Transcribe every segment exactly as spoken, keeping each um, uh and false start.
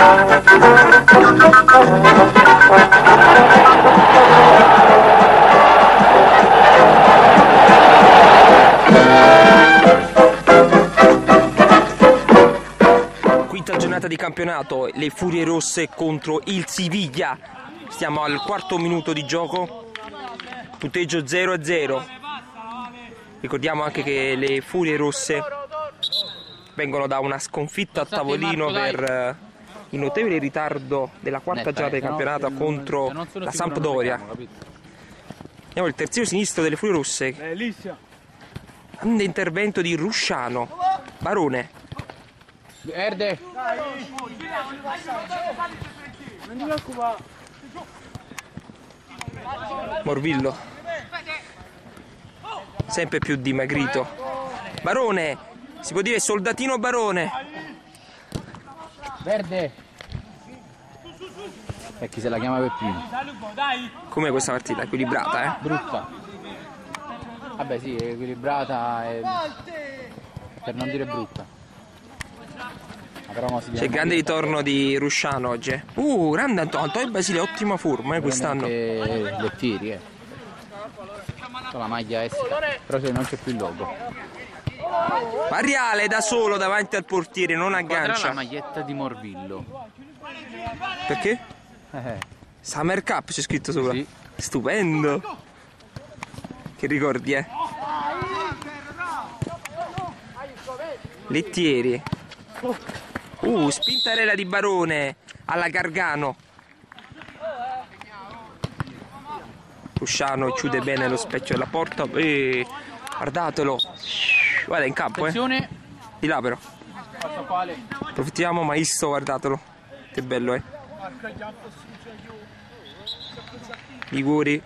Quinta giornata di campionato, le Furie Rosse contro il Siviglia. Stiamo al quarto minuto di gioco, punteggio zero a zero. Ricordiamo anche che le Furie Rosse vengono da una sconfitta a tavolino per il notevole ritardo della quarta giornata di campionato contro la Sampdoria. Andiamo il terzino sinistro delle Furie Rosse. Grande intervento di Rusciano. Barone. Verde. Morvillo. Sempre più dimagrito. Barone. Si può dire soldatino Barone. Verde. E chi se la chiama per primo? Com'è questa partita? Equilibrata, eh? Brutta. Vabbè sì, è equilibrata e... per non dire brutta. C'è il grande ritorno di Rusciano oggi. Uh, grande Antonio, Antonio Basile, ottima forma eh, quest'anno. Le tiri, eh. Con la maglia S, però se non c'è più il logo. Pariale da solo davanti al portiere, non aggancia. La maglietta di Morvillo. Perché? Eh. Summer Cup c'è scritto sopra. Sì. Stupendo. Che ricordi, eh? Lettieri. Uh, spintarella di Barone alla Gargano. Rusciano chiude bene lo specchio della porta. E guardatelo. Guarda in campo, eh. Di là però. Approfittiamo, Maisto, guardatelo. Che bello, eh. Liguri.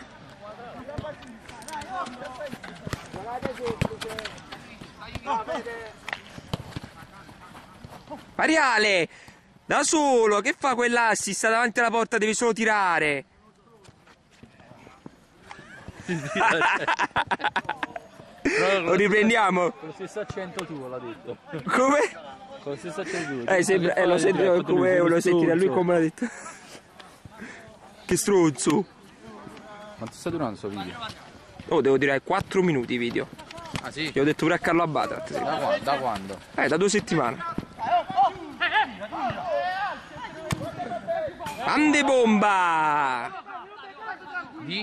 Pariale da solo, che fa quell'assist? Sta davanti alla porta, devi solo tirare. Lo riprendiamo? Con lo stesso accento tuo l'ha detto. Come? Con lo stesso accento tuo. Eh, sembra, eh, lo sento come lo sentirà lui come l'ha detto. Che stronzo. Quanto sta durando questo video? Oh, devo dire quattro minuti video. Ah sì? Gli ho detto pure a Carlo Abate. Da quando? Da quando? Eh, da due settimane. Ande bomba! Di?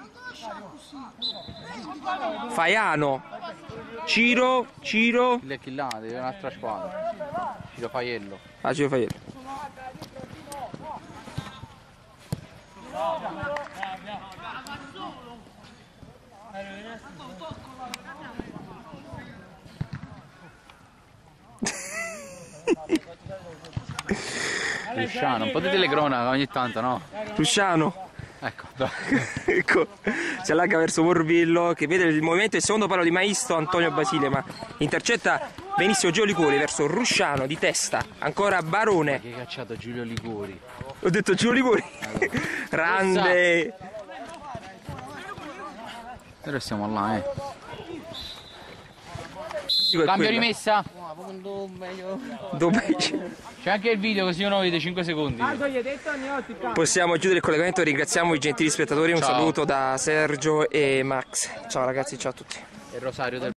Faiano. Ciro, Ciro. Il chi là, deve un'altra squadra. Ciro Faiello. Ah, Ciro Faiello. Rusciano, un po' di telecronaca ogni tanto, no? Rusciano. Ecco. Ecco, si allarga verso Morvillo che vede il movimento del secondo palo di Maisto, Antonio Basile, ma intercetta benissimo Giulio Liguri verso Rusciano di testa, ancora Barone. Che ha cacciato Giulio Liguri? Ho detto Giulio Liguri. Grande. Però siamo là, eh. Cambio quella. Rimessa. C'è anche il video così uno vede cinque secondi. Possiamo chiudere il collegamento, ringraziamo i gentili spettatori, un ciao. Saluto da Sergio e Max. Ciao ragazzi, ciao a tutti. Il rosario del